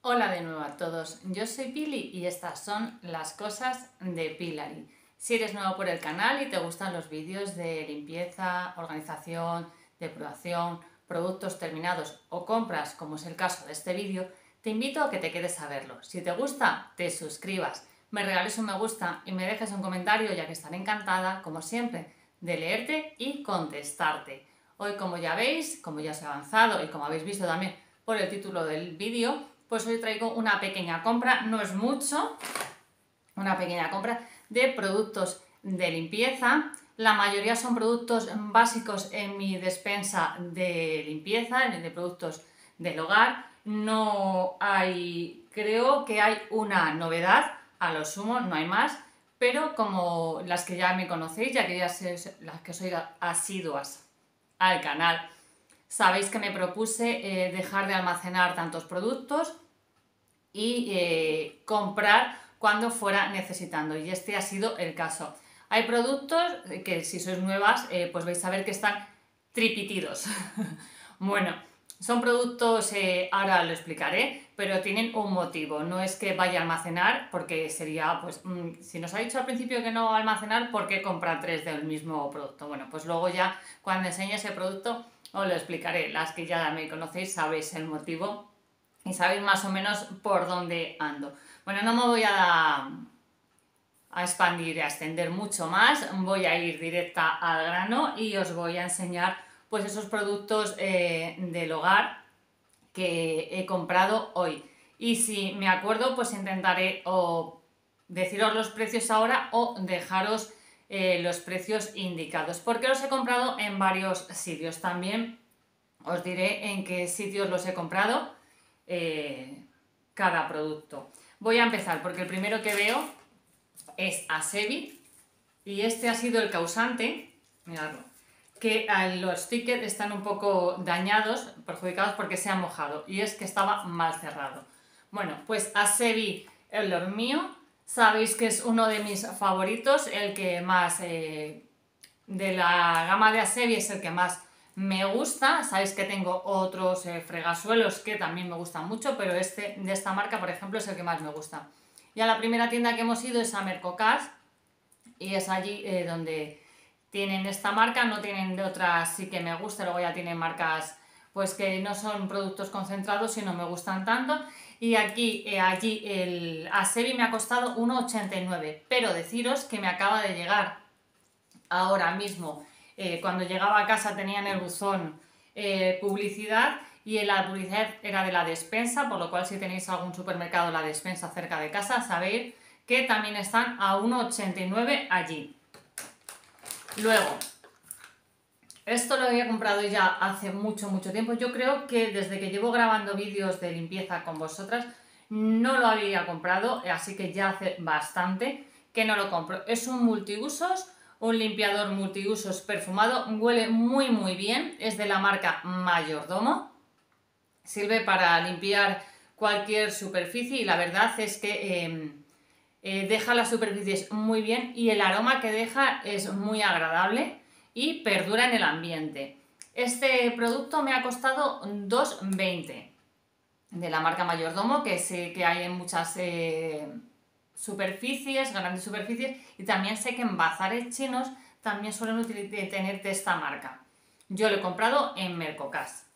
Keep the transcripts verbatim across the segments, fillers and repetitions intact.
Hola de nuevo a todos, yo soy Pili y estas son las cosas de Pilari. Si eres nuevo por el canal y te gustan los vídeos de limpieza, organización, depuración, productos terminados o compras, como es el caso de este vídeo, te invito a que te quedes a verlo. Si te gusta, te suscribas, me regales un me gusta y me dejes un comentario, ya que estaré encantada, como siempre, de leerte y contestarte. Hoy, como ya veis, como ya os he avanzado y como habéis visto también por el título del vídeo, pues hoy traigo una pequeña compra, no es mucho, una pequeña compra de productos de limpieza. La mayoría son productos básicos en mi despensa de limpieza, de productos del hogar. No hay, creo que hay una novedad, a lo sumo, no hay más, pero como las que ya me conocéis, ya que ya sois, las que sois asiduas al canal, sabéis que me propuse eh, dejar de almacenar tantos productos y eh, comprar cuando fuera necesitando, y este ha sido el caso. Hay productos que si sois nuevas eh, pues vais a ver que están tripitidos. Bueno, son productos, eh, ahora lo explicaré, pero tienen un motivo, no es que vaya a almacenar, porque sería, pues, mmm, si nos ha dicho al principio que no va a almacenar, ¿por qué comprar tres del mismo producto? Bueno, pues luego ya cuando enseñe ese producto os lo explicaré. Las que ya me conocéis sabéis el motivo y sabéis más o menos por dónde ando. Bueno, no me voy a, a expandir, a extender mucho más, voy a ir directa al grano y os voy a enseñar pues esos productos eh, del hogar que he comprado hoy. Y si me acuerdo, pues intentaré o deciros los precios ahora o dejaros eh, los precios indicados, porque los he comprado en varios sitios. También os diré en qué sitios los he comprado eh, cada producto. Voy a empezar porque el primero que veo es Asevi y este ha sido el causante, miradlo, que los stickers están un poco dañados, perjudicados porque se ha mojado, y es que estaba mal cerrado. Bueno, pues Asevi, el mío, sabéis que es uno de mis favoritos, el que más, eh, de la gama de Asevi es el que más me gusta. Sabéis que tengo otros eh, fregasuelos que también me gustan mucho, pero este de esta marca, por ejemplo, es el que más me gusta. Y a la primera tienda que hemos ido es a Mercocas, y es allí eh, donde tienen esta marca. No tienen de otras, sí que me gusta, luego ya tienen marcas pues que no son productos concentrados y no me gustan tanto. Y aquí, eh, allí el Asevi me ha costado uno ochenta y nueve, pero deciros que me acaba de llegar ahora mismo, eh, cuando llegaba a casa tenía en el buzón eh, publicidad, y la publicidad era de la despensa, por lo cual si tenéis algún supermercado la despensa cerca de casa, sabéis que también están a uno ochenta y nueve allí. Luego, esto lo había comprado ya hace mucho, mucho tiempo. Yo creo que desde que llevo grabando vídeos de limpieza con vosotras, no lo había comprado, así que ya hace bastante que no lo compro. Es un multiusos, un limpiador multiusos perfumado, huele muy muy bien, es de la marca Mayordomo, sirve para limpiar cualquier superficie y la verdad es que eh, eh, deja las superficies muy bien y el aroma que deja es muy agradable y perdura en el ambiente. Este producto me ha costado dos veinte, de la marca Mayordomo, que sé que hay en muchas eh, superficies, grandes superficies, y también sé que en bazares chinos también suelen tener de esta marca. Yo lo he comprado en Mercocas.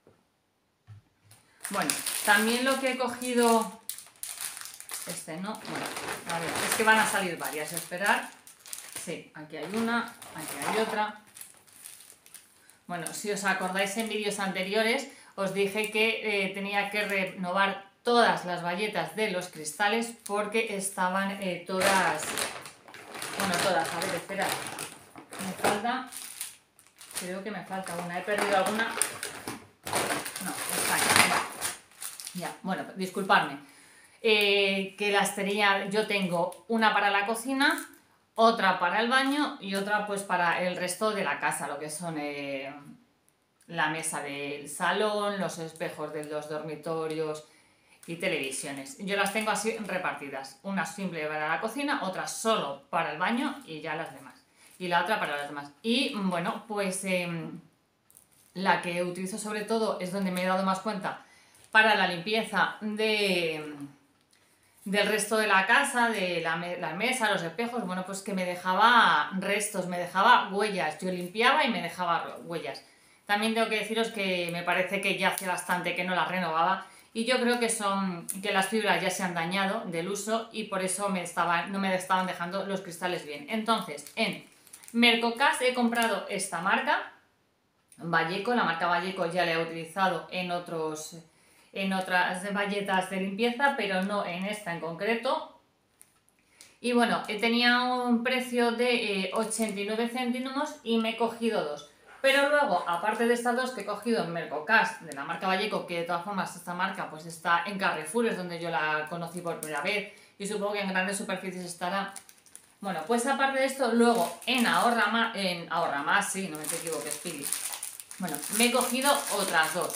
Bueno, también lo que he cogido, este no, bueno, a ver, es que van a salir varias, esperar. Sí, aquí hay una, aquí hay otra. Bueno, si os acordáis en vídeos anteriores, os dije que eh, tenía que renovar todas las bayetas de los cristales porque estaban eh, todas, bueno, todas, a ver, esperad, me falta, creo que me falta una, he perdido alguna, no, está ahí, ya, bueno, disculpadme, eh, que las tenía, yo tengo una para la cocina, otra para el baño y otra pues para el resto de la casa, lo que son eh, la mesa del salón, los espejos de los dormitorios y televisiones. Yo las tengo así repartidas, una simple para la cocina, otra solo para el baño y ya las demás, y la otra para las demás. Y bueno, pues eh, la que utilizo sobre todo es donde me he dado más cuenta para la limpieza de, del resto de la casa, de la, la mesa, los espejos, bueno, pues que me dejaba restos, me dejaba huellas. Yo limpiaba y me dejaba huellas. También tengo que deciros que me parece que ya hace bastante que no las renovaba y yo creo que son que las fibras ya se han dañado del uso y por eso me estaban, no me estaban dejando los cristales bien. Entonces, en Mercocast he comprado esta marca, Valleco. La marca Valleco ya la he utilizado en, otros, en otras bayetas de limpieza, pero no en esta en concreto. Y bueno, tenía un precio de eh, ochenta y nueve céntimos y me he cogido dos. Pero luego, aparte de estas dos que he cogido en Mercocast de la marca Valleco, que de todas formas esta marca pues está en Carrefour, es donde yo la conocí por primera vez y supongo que en grandes superficies estará. Bueno, pues aparte de esto, luego en Ahorra Más, en Ahorra Más, sí, no me equivoques, Pili. Bueno, me he cogido otras dos.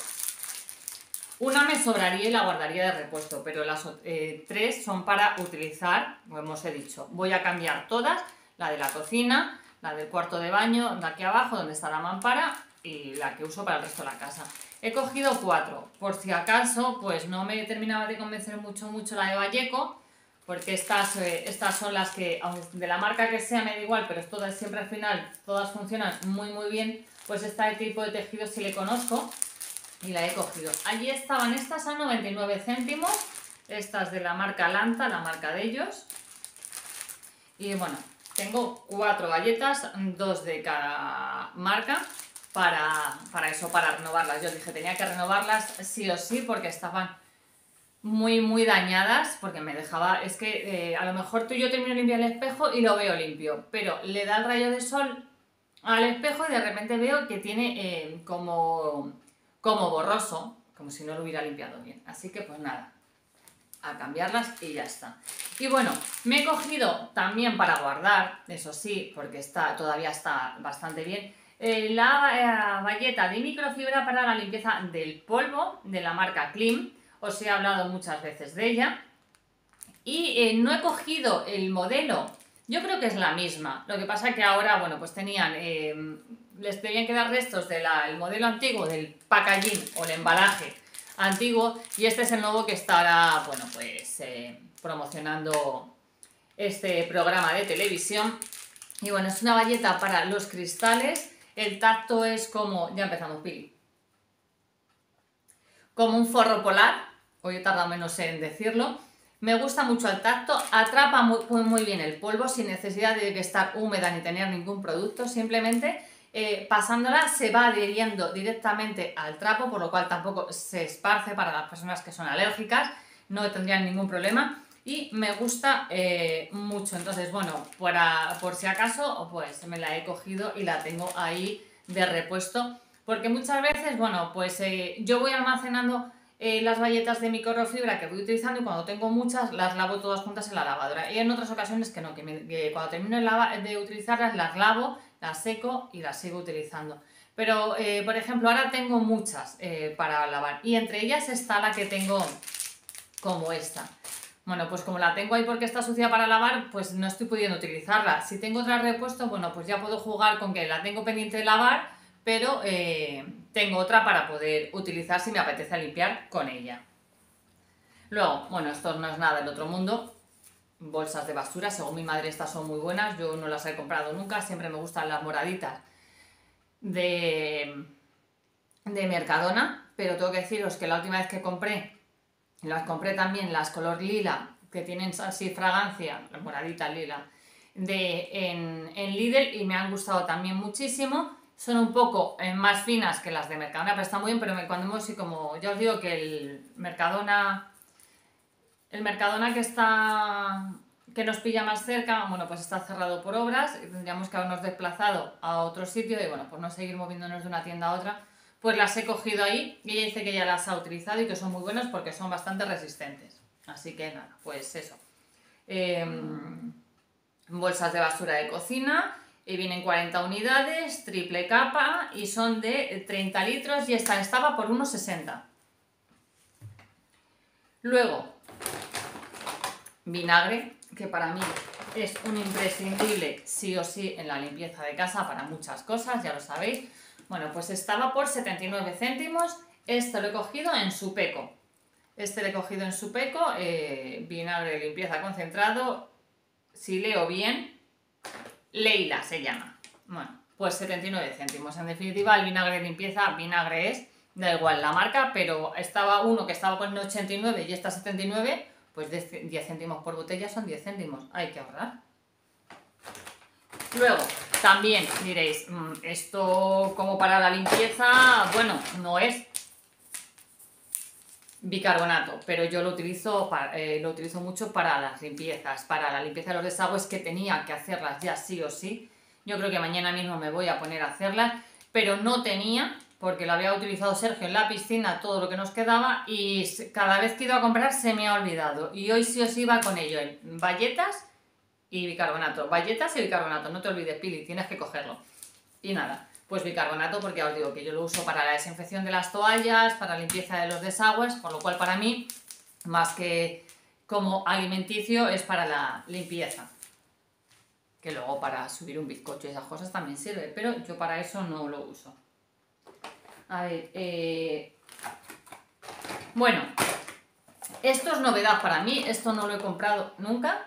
Una me sobraría y la guardaría de repuesto, pero las eh, tres son para utilizar, como os he dicho. Voy a cambiar todas, la de la cocina, la del cuarto de baño, de aquí abajo donde está la mampara y la que uso para el resto de la casa. He cogido cuatro, por si acaso pues no me terminaba de convencer mucho mucho la de Valleco, porque estas, eh, estas son las que, aunque de la marca que sea me da igual, pero todas siempre al final, todas funcionan muy muy bien, pues este tipo de tejido sí le conozco y la he cogido. Allí estaban estas a noventa y nueve céntimos, estas de la marca Lanta, la marca de ellos, y bueno, tengo cuatro galletas, dos de cada marca, para, para eso, para renovarlas. Yo dije, tenía que renovarlas sí o sí porque estaban muy, muy dañadas, porque me dejaba... Es que eh, a lo mejor tú y yo termino de limpiar el espejo y lo veo limpio, pero le da el rayo de sol al espejo y de repente veo que tiene eh, como, como borroso, como si no lo hubiera limpiado bien. Así que pues nada, a cambiarlas y ya está. Y bueno, me he cogido también para guardar, eso sí, porque está, todavía está bastante bien, eh, la eh, bayeta de microfibra para la limpieza del polvo de la marca Klim. Os he hablado muchas veces de ella. Y eh, no he cogido el modelo, yo creo que es la misma. Lo que pasa es que ahora, bueno, pues tenían, eh, les debían quedar restos del modelo antiguo, del packaging o el embalaje antiguo, y este es el nuevo que estará, bueno, pues eh, promocionando este programa de televisión. Y bueno, es una bayeta para los cristales. El tacto es como, ya empezamos, Pili, como un forro polar. Hoy he tardado menos en decirlo. Me gusta mucho el tacto, atrapa muy, muy bien el polvo sin necesidad de estar húmeda ni tener ningún producto, simplemente eh, pasándola se va adhiriendo directamente al trapo, por lo cual tampoco se esparce para las personas que son alérgicas, no tendrían ningún problema y me gusta eh, mucho. Entonces, bueno, para, por si acaso, pues me la he cogido y la tengo ahí de repuesto, porque muchas veces, bueno, pues eh, yo voy almacenando Eh, las bayetas de microfibra que voy utilizando y cuando tengo muchas las lavo todas juntas en la lavadora. Y en otras ocasiones que no, que, me, que cuando termino de, lava, de utilizarlas las lavo, las seco y las sigo utilizando. Pero, eh, por ejemplo, ahora tengo muchas eh, para lavar y entre ellas está la que tengo como esta. Bueno, pues como la tengo ahí porque está sucia para lavar, pues no estoy pudiendo utilizarla. Si tengo otra repuesto, bueno, pues ya puedo jugar con que la tengo pendiente de lavar, pero eh, tengo otra para poder utilizar si me apetece limpiar con ella. Luego, bueno, esto no es nada del otro mundo, bolsas de basura, según mi madre estas son muy buenas, yo no las he comprado nunca, siempre me gustan las moraditas de, de Mercadona, pero tengo que deciros que la última vez que compré, las compré también las color lila, que tienen así fragancia, la moradita lila, de, en, en Lidl y me han gustado también muchísimo. Son un poco eh, más finas que las de Mercadona, pero están muy bien, pero me, cuando hemos, y como ya os digo que el Mercadona, el Mercadona que está, que nos pilla más cerca, bueno, pues está cerrado por obras y tendríamos que habernos desplazado a otro sitio y bueno, por no seguir moviéndonos de una tienda a otra, pues las he cogido ahí y ella dice que ya las ha utilizado y que son muy buenas porque son bastante resistentes. Así que nada, pues eso. Eh, bolsas de basura de cocina. Y vienen cuarenta unidades, triple capa y son de treinta litros y esta estaba por unos sesenta. Luego, vinagre, que para mí es un imprescindible sí o sí en la limpieza de casa para muchas cosas, ya lo sabéis. Bueno, pues estaba por setenta y nueve céntimos, esto lo he cogido en Supeco. Este le he cogido en Supeco, eh, vinagre de limpieza concentrado, si leo bien, Leila se llama. Bueno, pues setenta y nueve céntimos. En definitiva, el vinagre de limpieza, vinagre es, da igual la marca, pero estaba uno que estaba poniendo ochenta y nueve y esta setenta y nueve, pues diez céntimos por botella son diez céntimos. Hay que ahorrar. Luego, también diréis, esto como para la limpieza, bueno, no es bicarbonato, pero yo lo utilizo, para, eh, lo utilizo mucho para las limpiezas, para la limpieza de los desagües que tenía que hacerlas ya sí o sí. Yo creo que mañana mismo me voy a poner a hacerlas, pero no tenía, porque lo había utilizado Sergio en la piscina, todo lo que nos quedaba, y cada vez que he ido a comprar se me ha olvidado. Y hoy sí o sí va con ello, en bayetas y bicarbonato. Bayetas y bicarbonato, no te olvides, Pili, tienes que cogerlo. Y nada, pues bicarbonato, porque ya os digo que yo lo uso para la desinfección de las toallas, para la limpieza de los desagües, con lo cual para mí, más que como alimenticio, es para la limpieza. Que luego para subir un bizcocho y esas cosas también sirve, pero yo para eso no lo uso. A ver, eh... bueno, esto es novedad para mí, esto no lo he comprado nunca.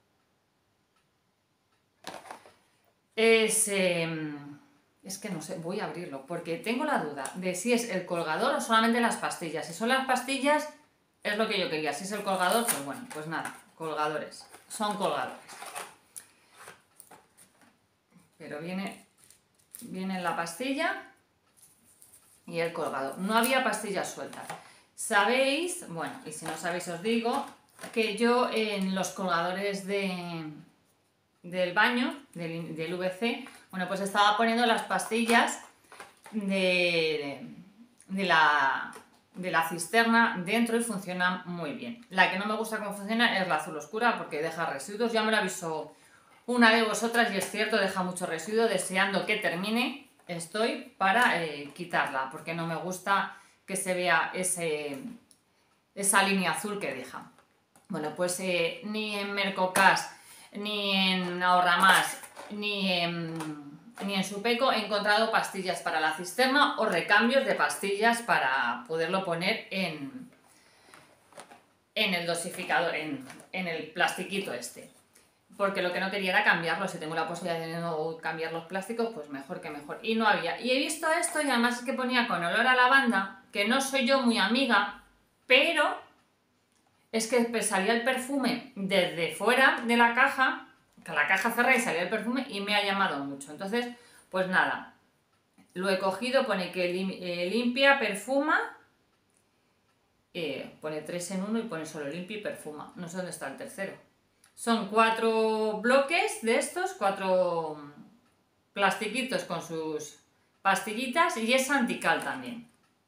Es... Eh... Es que no sé, voy a abrirlo, porque tengo la duda de si es el colgador o solamente las pastillas. Si son las pastillas, es lo que yo quería. Si es el colgador, pues bueno, pues nada, colgadores. Son colgadores. Pero viene, viene la pastilla y el colgador. No había pastillas sueltas. Sabéis, bueno, y si no sabéis os digo, que yo en los colgadores de, del baño, del, del V C, bueno, pues estaba poniendo las pastillas de, de, la, de la cisterna dentro y funciona muy bien. La que no me gusta cómo funciona es la azul oscura porque deja residuos. Ya me lo avisó una de vosotras y es cierto, deja mucho residuo. Deseando que termine estoy para eh, quitarla porque no me gusta que se vea ese, esa línea azul que deja. Bueno, pues eh, ni en Mercocash, ni en Ahorra Más, ni en, ni en Supeco he encontrado pastillas para la cisterna o recambios de pastillas para poderlo poner en, en el dosificador, en, en el plastiquito este. Porque lo que no quería era cambiarlo. Si tengo la posibilidad de no cambiar los plásticos, pues mejor que mejor. Y no había. Y he visto esto y además es que ponía con olor a lavanda, que no soy yo muy amiga, pero es que salía el perfume desde fuera de la caja, la caja cerrada y salía el perfume y me ha llamado mucho. Entonces, pues nada, lo he cogido, pone que limpia, perfuma, eh, pone tres en uno y pone solo limpia y perfuma. No sé dónde está el tercero. Son cuatro bloques de estos, cuatro plastiquitos con sus pastillitas y es antical también.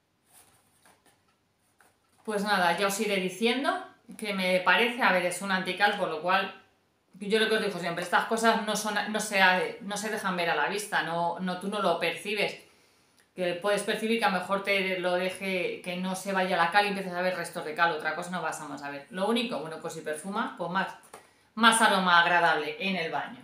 Pues nada, ya os iré diciendo que me parece, a ver, es un antical, por lo cual yo lo que os digo siempre, estas cosas no, son, no, se, no se dejan ver a la vista, no, no, tú no lo percibes, que puedes percibir que a lo mejor te lo deje, que no se vaya la cal y empieces a ver restos de cal, otra cosa no pasamos a ver. Lo único, bueno, pues si perfuma, pues más, más aroma agradable en el baño.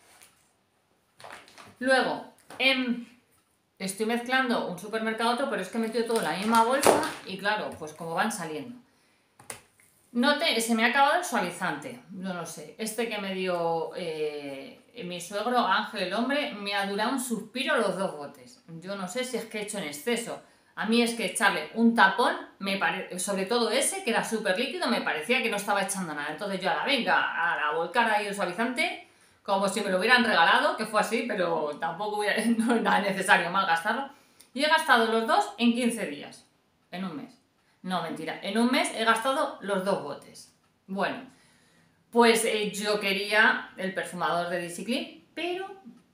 Luego, en... estoy mezclando un supermercado otro, pero es que he metido todo en la misma bolsa y claro, pues como van saliendo. No te, se me ha acabado el suavizante, no lo sé. Este que me dio eh, mi suegro, Ángel el hombre, me ha durado un suspiro los dos botes. Yo no sé si es que he hecho en exceso. A mí es que echarle un tapón, me pare... sobre todo ese, que era súper líquido, me parecía que no estaba echando nada. Entonces yo a la venga, a la volcar ahí el suavizante, como si me lo hubieran regalado, que fue así, pero tampoco hubiera, no era necesario malgastarlo. Y he gastado los dos en quince días, en un mes. No, mentira, en un mes he gastado los dos botes. Bueno, pues eh, yo quería el perfumador de Discipline, pero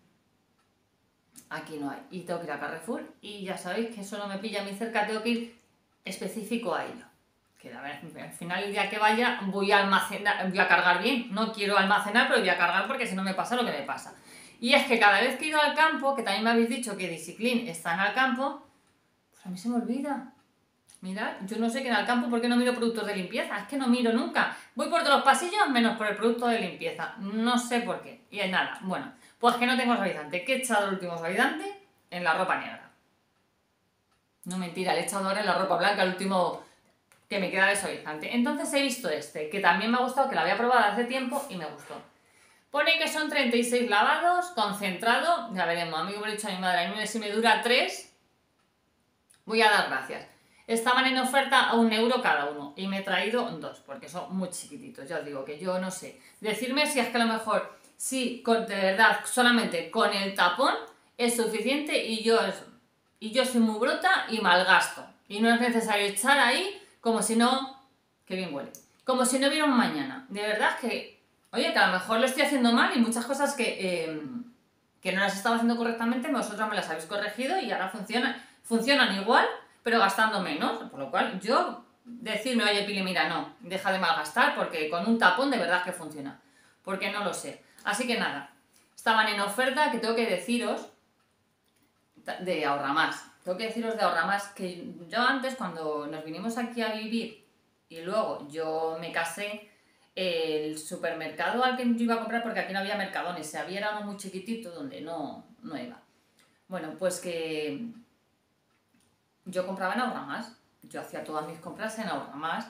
aquí no hay. Y tengo que ir a Carrefour y ya sabéis que eso no me pilla muy cerca, tengo que ir específico a ello. Que a ver, al final el día que vaya voy a almacenar, voy a cargar bien. No quiero almacenar, pero voy a cargar porque si no me pasa lo que me pasa. Y es que cada vez que he ido al campo, que también me habéis dicho que Discipline está en el campo, pues a mí se me olvida. Mirad, yo no sé que en el campo, ¿por qué no miro productos de limpieza? Es que no miro nunca. Voy por todos los pasillos menos por el producto de limpieza. No sé por qué. Y nada, bueno, pues que no tengo suavizante. ¿Qué he echado el último suavizante? En la ropa negra. No mentira, le he echado ahora en la ropa blanca, el último que me queda de suavizante. Entonces he visto este, que también me ha gustado, que lo había probado hace tiempo y me gustó. Pone que son treinta y seis lavados, concentrado, ya veremos, a mí me he dicho a mi madre, a mí si me dura tres, voy a dar gracias. Estaban en oferta a un euro cada uno y me he traído dos, porque son muy chiquititos, ya os digo que yo no sé. Decirme si es que a lo mejor, si de verdad solamente con el tapón es suficiente y yo, y yo soy muy bruta y malgasto. Y no es necesario echar ahí como si no, que bien huele, como si no hubiera un mañana. De verdad que... Oye, que a lo mejor lo estoy haciendo mal y muchas cosas que, eh, que no las estaba haciendo correctamente, vosotros me las habéis corregido y ahora funcionan, funcionan igual, pero gastando menos. Por lo cual, yo decirme, oye, Pili, mira, no, deja de malgastar porque con un tapón de verdad que funciona. Porque no lo sé. Así que nada, estaban en oferta, que tengo que deciros, de Ahorramás. Tengo que deciros de Ahorramás que yo antes, cuando nos vinimos aquí a vivir y luego yo me casé, el supermercado al que yo iba a comprar, porque aquí no había mercadones, se había era uno muy chiquitito donde no, no iba. Bueno, pues que yo compraba en Ahorramás, yo hacía todas mis compras en Ahorramás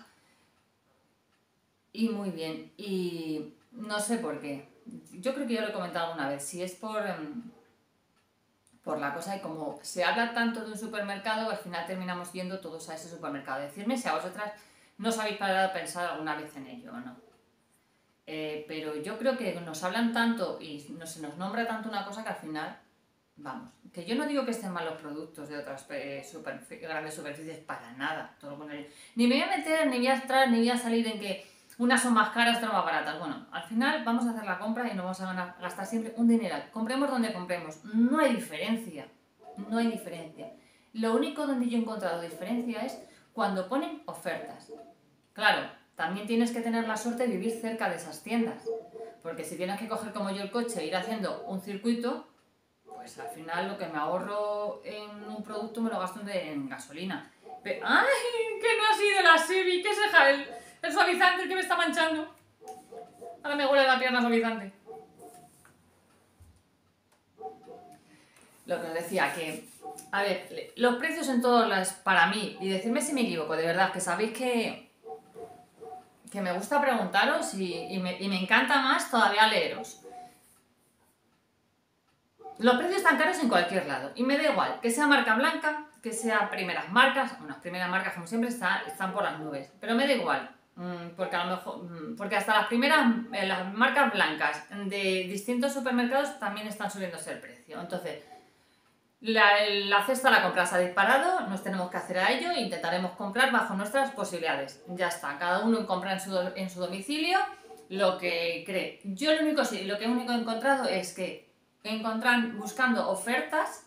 y muy bien, y no sé por qué, yo creo que ya lo he comentado alguna vez, si es por, por la cosa de como se habla tanto de un supermercado, al final terminamos yendo todos a ese supermercado. Decidme si a vosotras no os habéis parado a pensar alguna vez en ello o no. Eh, pero yo creo que nos hablan tanto y no, se nos nombra tanto una cosa que al final, vamos, que yo no digo que estén mal los productos de otras eh, super, grandes superficies para nada, todo lo contrario. Ni me voy a meter, ni voy a entrar, ni voy a salir en que unas son más caras, otras más baratas. Bueno, al final vamos a hacer la compra y no vamos a ganar, gastar siempre un dineral. Compremos donde compremos, no hay diferencia, no hay diferencia. Lo único donde yo he encontrado diferencia es cuando ponen ofertas. Claro, también tienes que tener la suerte de vivir cerca de esas tiendas, porque si tienes que coger como yo el coche e ir haciendo un circuito, pues al final lo que me ahorro en un producto me lo gasto en gasolina. Pero, ¡ay! Que no ha sido la Sebi, que es el, el suavizante el que me está manchando. Ahora me huele la pierna suavizante. Lo que os decía, que, a ver, los precios en todos las, para mí, y decirme si me equivoco, de verdad, que sabéis que que me gusta preguntaros y, y, me, y me encanta más todavía leeros. Los precios están caros en cualquier lado y me da igual que sea marca blanca, que sea primeras marcas, bueno, primeras marcas como siempre están, están por las nubes, pero me da igual, porque a lo mejor, porque hasta las primeras, las marcas blancas de distintos supermercados también están subiéndose el precio. Entonces, La, la cesta la compra se ha disparado, nos tenemos que hacer a ello e intentaremos comprar bajo nuestras posibilidades. Ya está, cada uno compra en su, en su domicilio lo que cree. Yo lo único, sí, lo que único he encontrado es que encontrar, buscando ofertas,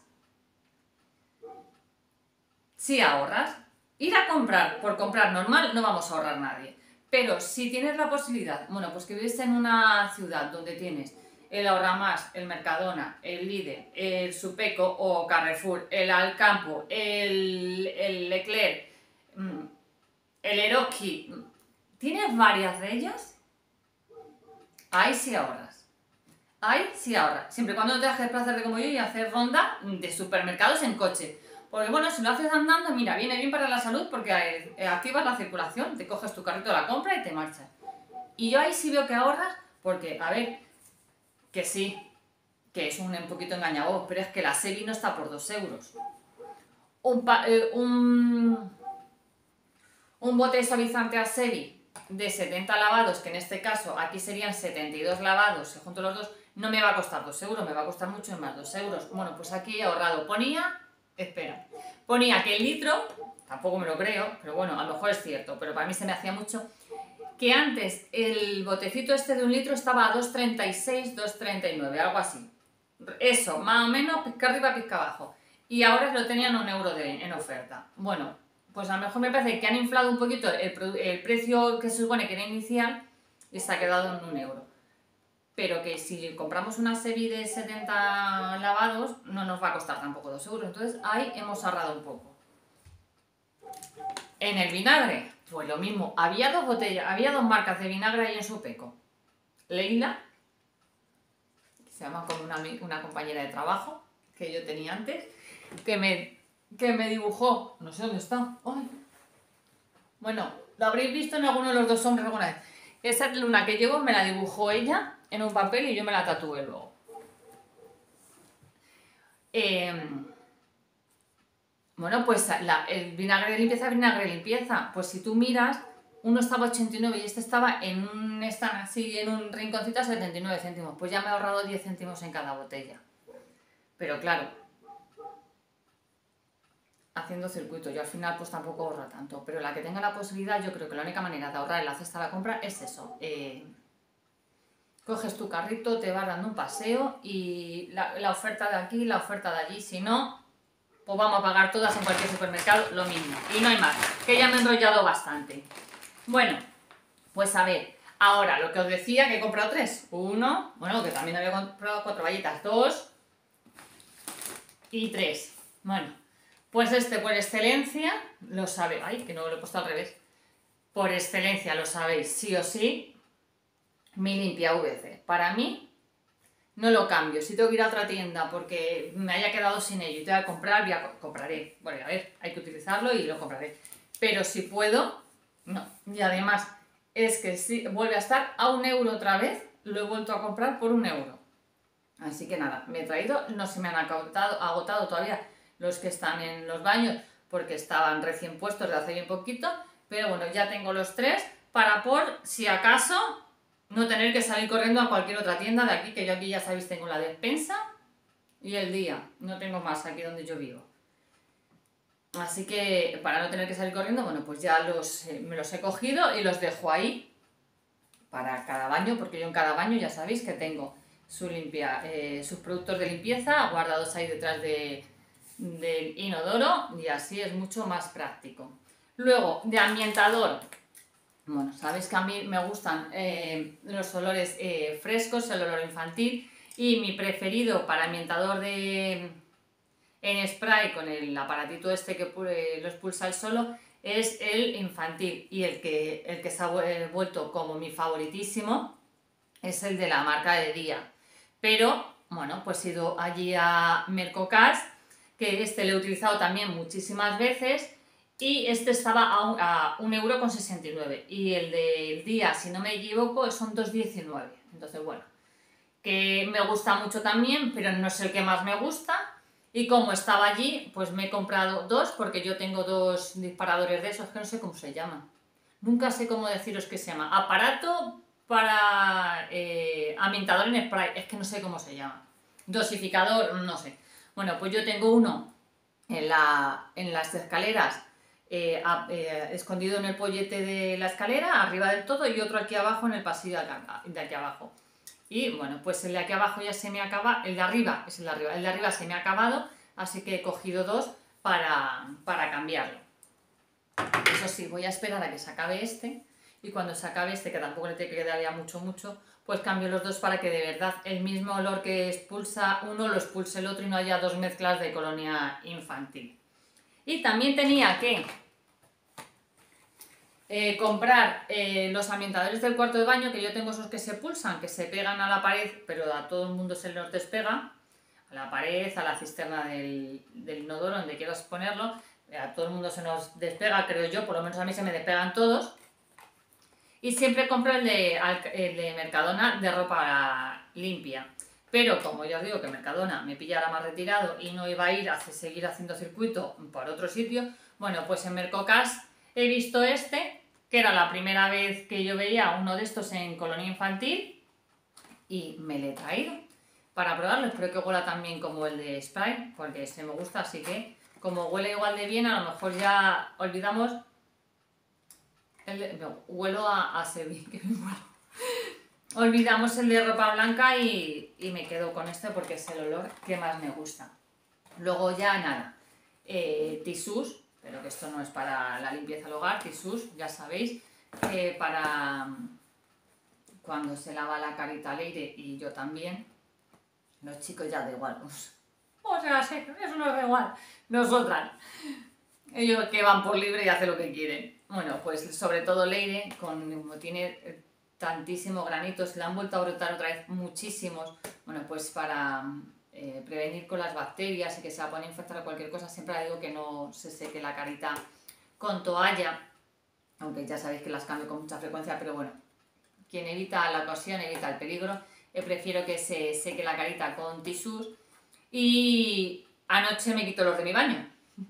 si ahorras. Ir a comprar por comprar normal no vamos a ahorrar nadie. Pero si tienes la posibilidad, bueno, pues que vives en una ciudad donde tienes el Ahorramás, el Mercadona, el Lidl, el Supeco o Carrefour, el Alcampo, el, el Leclerc, el Eroski, ¿tienes varias de ellas? Ahí sí ahorras. Ahí sí ahorras. Siempre y cuando no te dejes desplazarte como yo y hacer ronda de supermercados en coche. Porque bueno, si lo haces andando, mira, viene bien para la salud porque activas la circulación, te coges tu carrito de la compra y te marchas. Y yo ahí sí veo que ahorras porque, a ver, que sí, que es un, un poquito engañabos, pero es que la Sebi no está por dos euros. Un, pa, eh, un, un bote de suavizante a Sebi de setenta lavados, que en este caso aquí serían setenta y dos lavados, si junto los dos, no me va a costar dos euros, me va a costar mucho más, dos euros. Bueno, pues aquí he ahorrado. Ponía, espera, ponía que el litro, tampoco me lo creo, pero bueno, a lo mejor es cierto, pero para mí se me hacía mucho, que antes el botecito este de un litro estaba a dos treinta y seis, dos treinta y nueve, algo así. Eso, más o menos, pizca arriba, pizca abajo. Y ahora lo tenían un euro de, en oferta. Bueno, pues a lo mejor me parece que han inflado un poquito el, el precio que se supone que era inicial y se ha quedado en un euro. Pero que si compramos una Sebi de setenta lavados, no nos va a costar tampoco dos euros. Entonces ahí hemos ahorrado un poco. En el vinagre, pues lo mismo, había dos botellas, había dos marcas de vinagre ahí en Supeco. Leila, que se llama como una, una compañera de trabajo que yo tenía antes, que me, que me dibujó, no sé dónde está, ay. Bueno, lo habréis visto en alguno de los dos hombres alguna vez. Esa luna que llevo me la dibujó ella en un papel y yo me la tatué luego. Eh, bueno, pues la, el vinagre de limpieza, vinagre de limpieza. Pues si tú miras, uno estaba ochenta y nueve y este estaba en un stand así, en un rinconcito a setenta y nueve céntimos. Pues ya me he ahorrado diez céntimos en cada botella. Pero claro, haciendo circuito, yo al final pues tampoco ahorro tanto. Pero la que tenga la posibilidad, yo creo que la única manera de ahorrar en la cesta de la compra es eso. Eh, coges tu carrito, te vas dando un paseo y la, la oferta de aquí, la oferta de allí. Si no, pues vamos a pagar todas en cualquier supermercado lo mismo. Y no hay más, que ya me he enrollado bastante. Bueno, pues a ver, ahora lo que os decía que he comprado tres. Uno, bueno, que también había comprado cuatro valletas. Dos y tres. Bueno, pues este por excelencia, lo sabéis. Ay, que no lo he puesto al revés. Por excelencia, lo sabéis, sí o sí. Mi limpia V C. Para mí, no lo cambio. Si tengo que ir a otra tienda porque me haya quedado sin ello y te voy a comprar, voy a compraré. Bueno, a ver, hay que utilizarlo y lo compraré. Pero si puedo, no. Y además, es que si vuelve a estar a un euro otra vez, lo he vuelto a comprar por un euro. Así que nada, me he traído, no se me han agotado, agotado todavía los que están en los baños porque estaban recién puestos de hace bien poquito. Pero bueno, ya tengo los tres para por, si acaso, no tener que salir corriendo a cualquier otra tienda de aquí, que yo aquí ya sabéis tengo la despensa y el día. No tengo más aquí donde yo vivo. Así que para no tener que salir corriendo, bueno, pues ya los, eh, me los he cogido y los dejo ahí para cada baño, porque yo en cada baño ya sabéis que tengo su limpia, eh, sus productos de limpieza guardados ahí detrás de, del inodoro y así es mucho más práctico. Luego, de ambientador. Bueno, sabéis que a mí me gustan eh, los olores eh, frescos, el olor infantil, y mi preferido para ambientador de, en spray con el aparatito este que lo expulsa el solo es el infantil, y el que, el que se ha vuelto como mi favoritísimo es el de la marca de Día. Pero, bueno, pues he ido allí a Mercocas, que este lo he utilizado también muchísimas veces. Y este estaba a un euro con sesenta y nueve y el del Día, si no me equivoco, son dos diecinueve. Entonces, bueno, que me gusta mucho también, pero no es el que más me gusta. Y como estaba allí, pues me he comprado dos, porque yo tengo dos disparadores de esos que no sé cómo se llaman. Nunca sé cómo deciros qué se llama. Aparato para eh, ambientador en spray, es que no sé cómo se llama. Dosificador, no sé. Bueno, pues yo tengo uno en, la, en las escaleras. Eh, a, eh, escondido en el pollete de la escalera, arriba del todo, y otro aquí abajo en el pasillo de, acá, de aquí abajo. Y bueno, pues el de aquí abajo ya se me acaba, el de arriba es el de arriba, el de arriba se me ha acabado, así que he cogido dos para, para cambiarlo. Eso sí, voy a esperar a que se acabe este, y cuando se acabe este, que tampoco le tiene que quedar ya mucho, mucho, pues cambio los dos para que de verdad el mismo olor que expulsa uno lo expulse el otro y no haya dos mezclas de colonia infantil. Y también tenía que eh, comprar eh, los ambientadores del cuarto de baño, que yo tengo esos que se pulsan, que se pegan a la pared, pero a todo el mundo se los despega, a la pared, a la cisterna del, del inodoro, donde quieras ponerlo, a todo el mundo se nos despega, creo yo, por lo menos a mí se me despegan todos. Y siempre compro el de, el de Mercadona de ropa limpia. Pero como ya os digo que Mercadona me pillara más retirado y no iba a ir a seguir haciendo circuito por otro sitio, bueno, pues en Mercocas he visto este, que era la primera vez que yo veía uno de estos en colonia infantil, y me lo he traído para probarlo. Espero que huela tan bien como el de spray, porque este me gusta, así que como huele igual de bien, a lo mejor ya olvidamos el de, no, huelo a, a Sevilla, que me muero. Olvidamos el de ropa blanca y, y me quedo con este porque es el olor que más me gusta. Luego ya nada, eh, tisús, pero que esto no es para la limpieza del hogar, tisús, ya sabéis, eh, para cuando se lava la carita al aire, y yo también, los chicos ya da igual, pues, o sea, eso nos da igual, nosotras, ellos que van por libre y hacen lo que quieren. Bueno, pues sobre todo Leire, con, como tiene tantísimos granitos, le han vuelto a brotar otra vez muchísimos, bueno, pues para eh, prevenir con las bacterias y que se la puedan infectar o cualquier cosa, siempre le digo que no se seque la carita con toalla, aunque ya sabéis que las cambio con mucha frecuencia, pero bueno, quien evita la ocasión evita el peligro. Eh, prefiero que se seque la carita con tisús. Y anoche me quito los de mi baño.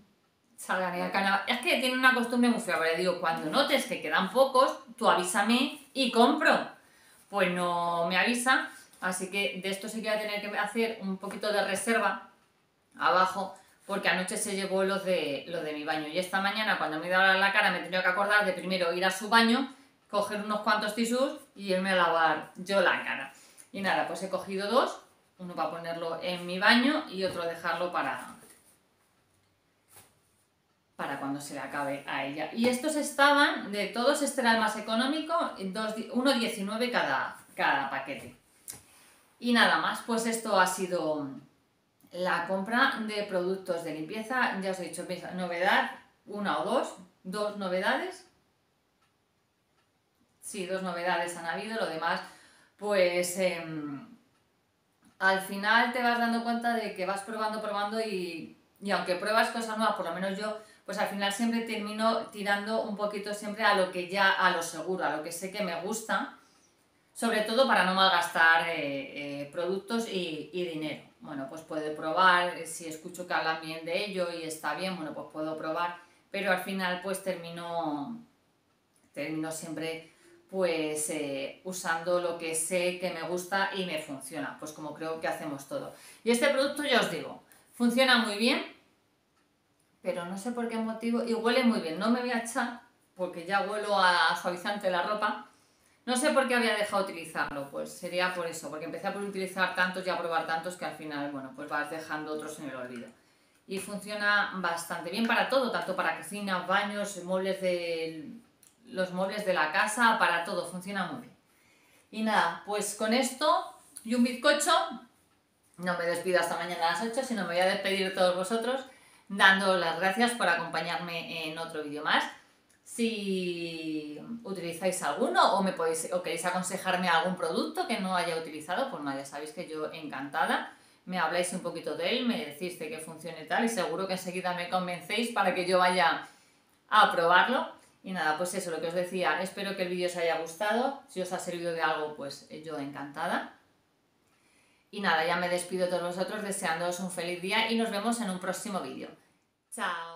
Es que tiene una costumbre muy fea, pero digo, cuando notes que quedan pocos, tú avísame y compro. Pues no me avisa, así que de esto sí que voy a tener que hacer un poquito de reserva abajo, porque anoche se llevó los de, los de mi baño. Y esta mañana, cuando me he dado la cara, me he tenido que acordar de primero ir a su baño, coger unos cuantos tisús y irme a lavar yo la cara. Y nada, pues he cogido dos, uno para ponerlo en mi baño y otro dejarlo para, para cuando se le acabe a ella. Y estos estaban, de todos este era el más económico, uno diecinueve cada, cada paquete. Y nada más, pues esto ha sido la compra de productos de limpieza. Ya os he dicho, novedad, una o dos, dos novedades. Sí, dos novedades han habido, lo demás, pues eh, al final te vas dando cuenta de que vas probando, probando y, y aunque pruebas cosas nuevas, por lo menos yo, pues al final siempre termino tirando un poquito siempre a lo que ya, a lo seguro, a lo que sé que me gusta, sobre todo para no malgastar eh, eh, productos y, y dinero. Bueno, pues puedo probar, si escucho que hablan bien de ello y está bien, bueno, pues puedo probar, pero al final pues termino, termino siempre pues eh, usando lo que sé que me gusta y me funciona, pues como creo que hacemos todo. Y este producto, ya os digo, funciona muy bien, pero no sé por qué motivo, y huele muy bien. No me voy a echar, porque ya huelo a suavizante la ropa. No sé por qué había dejado de utilizarlo, pues sería por eso, porque empecé a por utilizar tantos y a probar tantos que al final, bueno, pues vas dejando otros en el olvido. Y funciona bastante bien para todo, tanto para cocina, baños, muebles de... los muebles de la casa, para todo, funciona muy bien. Y nada, pues con esto y un bizcocho, no me despido hasta mañana a las ocho, sino me voy a despedir de todos vosotros, dando las gracias por acompañarme en otro vídeo más. Si utilizáis alguno o, me podéis, o queréis aconsejarme algún producto que no haya utilizado, pues nada, ya sabéis que yo encantada. Me habláis un poquito de él, me decís de que funcione tal y seguro que enseguida me convencéis para que yo vaya a probarlo. Y nada, pues eso, lo que os decía, espero que el vídeo os haya gustado. Si os ha servido de algo, pues yo encantada. Y nada, ya me despido de todos vosotros deseándoos un feliz día y nos vemos en un próximo vídeo. ¡Chao!